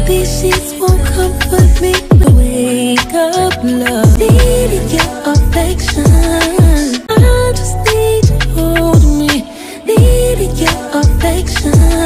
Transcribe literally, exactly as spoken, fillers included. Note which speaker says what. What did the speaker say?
Speaker 1: These sheets won't comfort me. Wake up, love. Needed your affection. I just need you to hold me. Needed your affection.